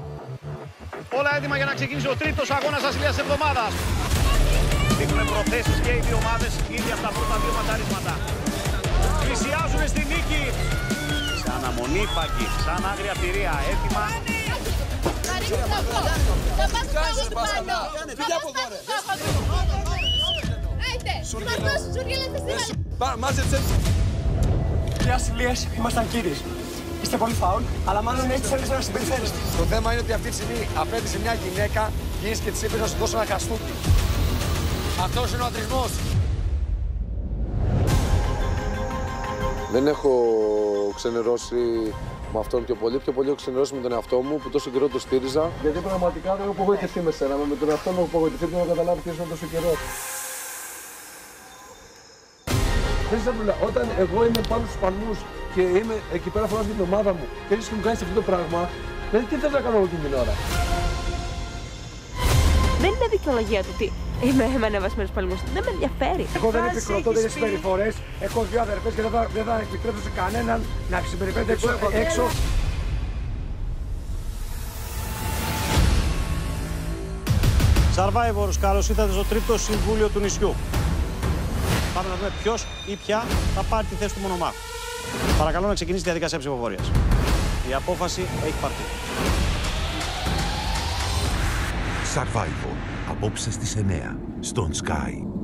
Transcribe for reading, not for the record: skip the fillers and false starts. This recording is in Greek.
Όλα έτοιμα για να ξεκινήσει ο τρίτος αγώνας ασυλίας της εβδομάδας. Δείχνουν προθέσεις και οι δύο ομάδες ήδη από τα πρώτα δύο ματαρίσματα. Πλησιάζουν στη νίκη. Σε αναμονή παγί, σαν άγρια θηρία, έτοιμα. Οι ασυλίες ήμασταν κύριοι. Είστε πολύ φάουλ, αλλά μάλλον έτσι θέλεις να συμπεριφέρεστε. Το θέμα είναι ότι αυτή τη στιγμή απέναντι σε μια γυναίκα βγεις και της είπες να σου δώσω ένα χαστούκι. Αυτός είναι ο αντρισμός. Δεν έχω ξενερώσει με αυτόν πιο πολύ έχω ξενερώσει με τον εαυτό μου που τόσο καιρό το στήριζα. Γιατί πραγματικά δεν έχω απογοητευτεί με σένα. Με τον εαυτό μου έχω απογοητευτεί και να καταλάβει ποιος είναι τόσο καιρό. Όταν εγώ είμαι πάνω στους παλμούς και είμαι εκεί πέρα φοράς για την ομάδα μου και έχεις και μου κάνεις αυτό το πράγμα, δηλαδή τι θες να κάνω εγώ εκείνη την ώρα. Δεν είναι δικαιολογία του τι είμαι ανεβασμένος παλμούς. Δεν με ενδιαφέρει. Εγώ δεν επικροτώ τέτοιες συμπεριφορές. Έχω δύο αδερφές και δεν θα επιτρέψω σε κανέναν να συμπεριφέρεται έξω. Survivors, καλώς ήρθατε στο τρίτο συμβούλιο του νησιού. Πάμε να δούμε ποιος ή ποια θα πάρει τη θέση του μονομάχου. Παρακαλώ να ξεκινήσει η διαδικασία ψηφοφορίας. Η απόφαση έχει πάρθει. Survivor, απόψε στις 9, στον Sky.